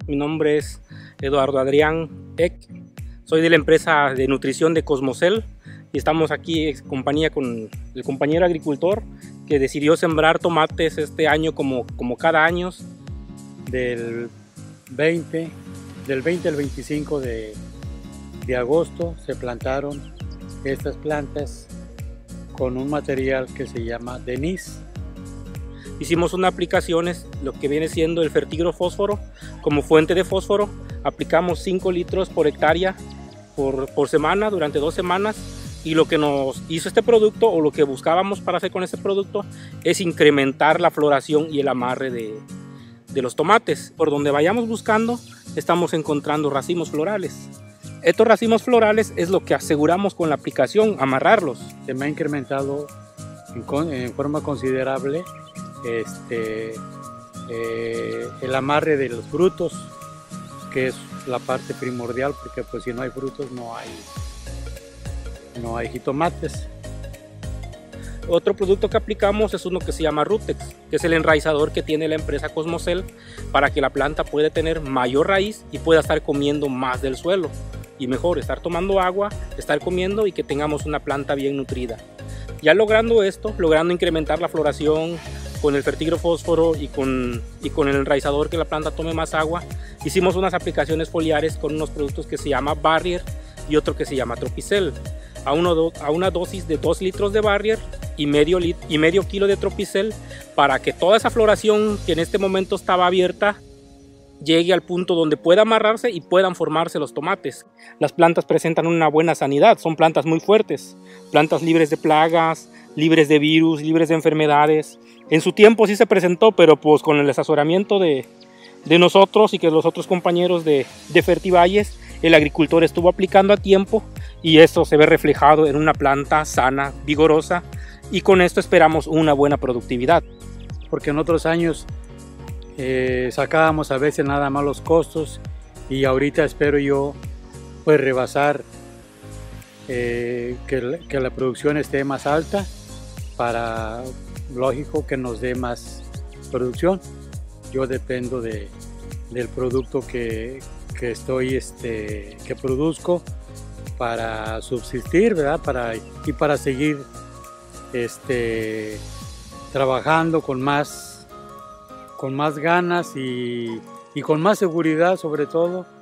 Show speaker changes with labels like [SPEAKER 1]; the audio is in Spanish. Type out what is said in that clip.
[SPEAKER 1] mi nombre es Eduardo Adrián Eck, soy de la empresa de nutrición de Cosmocel y estamos aquí en compañía con el compañero agricultor que decidió sembrar tomates este año como cada año.
[SPEAKER 2] Del 20 al 25 de agosto se plantaron estas plantas con un material que se llama Denis.
[SPEAKER 1] Hicimos una aplicación, lo que viene siendo el fertigrofósforo como fuente de fósforo. Aplicamos 5 litros por hectárea por semana durante 2 semanas, y lo que nos hizo este producto, o lo que buscábamos para hacer con este producto, es incrementar la floración y el amarre de los tomates. Por donde vayamos buscando estamos encontrando racimos florales. Estos racimos florales es lo que aseguramos con la aplicación, amarrarlos.
[SPEAKER 2] Se me ha incrementado en forma considerable el amarre de los frutos, que es la parte primordial, porque pues si no hay frutos no hay jitomates.
[SPEAKER 1] Otro producto que aplicamos es uno que se llama Rutex, que es el enraizador que tiene la empresa Cosmocel para que la planta pueda tener mayor raíz y pueda estar comiendo más del suelo, y mejor estar tomando agua, estar comiendo, y que tengamos una planta bien nutrida. Ya logrando esto, logrando incrementar la floración con el fertigrofósforo y con el enraizador, que la planta tome más agua, hicimos unas aplicaciones foliares con unos productos que se llama Barrier y otro que se llama Tropicel, a una dosis de 2 litros de Barrier y medio kilo de Tropicel, para que toda esa floración que en este momento estaba abierta llegue al punto donde pueda amarrarse y puedan formarse los tomates. Las plantas presentan una buena sanidad, son plantas muy fuertes, plantas libres de plagas, libres de virus, libres de enfermedades. En su tiempo sí se presentó, pero pues con el asesoramiento de nosotros y que los otros compañeros de Fertivalles, el agricultor estuvo aplicando a tiempo, y esto se ve reflejado en una planta sana, vigorosa, y con esto esperamos una buena productividad.
[SPEAKER 2] Porque en otros años sacábamos a veces nada más los costos, y ahorita espero yo pues rebasar, que la producción esté más alta, para, lógico, que nos dé más producción. Yo dependo del producto que produzco para subsistir, ¿verdad? Para seguir trabajando con más ganas y con más seguridad, sobre todo,